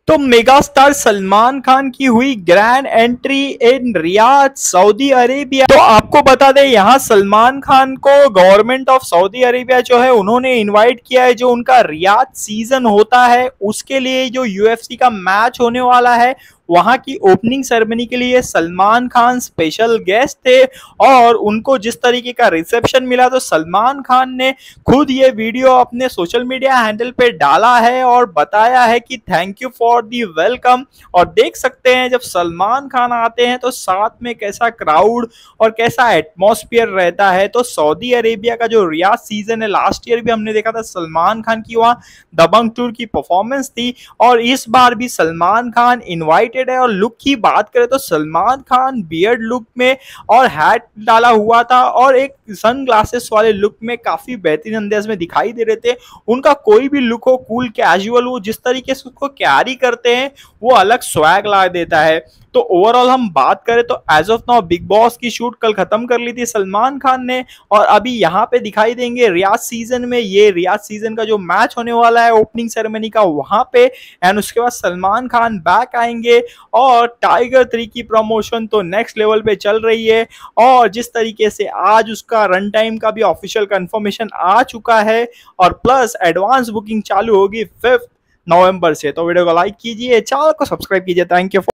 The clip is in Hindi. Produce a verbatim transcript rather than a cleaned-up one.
तो मेगा स्टार सलमान खान की हुई grand entry in Riyadh Saudi Arabia. तो आपको बता दें, यहाँ सलमान खान को गवर्नमेंट ऑफ सऊदी अरेबिया जो है उन्होंने इनवाइट किया है। जो उनका रियाद सीजन होता है उसके लिए जो यूएफसी का मैच होने वाला है, वहां की ओपनिंग सेरेमनी के लिए सलमान खान स्पेशल गेस्ट थे। और उनको जिस तरीके का रिसेप्शन मिला, तो सलमान खान ने खुद ये वीडियो अपने सोशल मीडिया हैंडल पे डाला है और बताया है कि thank you for the welcome. और देख सकते हैं जब सलमान खान आते हैं तो साथ में कैसा क्राउड और कैसा एटमॉस्फेयर रहता है। तो सऊदी अरेबिया का जो रियाद सीजन है, लास्ट ईयर भी हमने देखा था सलमान खान की वहां दबंग टूर की परफॉर्मेंस थी, और इस बार भी सलमान खान इनवाइटेड है। और लुक की बात करें तो सलमान खान बियर्ड लुक में और हैट डाला हुआ था और एक सन ग्लासेस वाले लुक में काफी बेहतरीन अंदाज में दिखाई दे रहे थे। उनका कोई भी लुक हो, कूल कैजुअल हो, जिस तरीके से उसको कैरी करते हैं वो अलग स्वैग ला देता है। तो ओवरऑल हम बात करें तो as of now Bigg Boss की शूट कल खत्म कर ली थी सलमान खान ने, और अभी यहाँ पे दिखाई देंगे रियाद सीजन में। ये रियाद सीजन का जो मैच होने वाला है ओपनिंग सेरेमनी का, वहां पे एंड उसके बाद सलमान खान बैक आएंगे। और टाइगर थ्री की प्रमोशन तो नेक्स्ट लेवल पे चल रही है, और जिस तरीके से आज उसका रन टाइम का भी ऑफिशियल कंफर्मेशन आ चुका है, और प्लस एडवांस बुकिंग चालू होगी फिफ्थ नवंबर से। तो वीडियो को लाइक कीजिए, चैनल को सब्सक्राइब कीजिए। Thank you.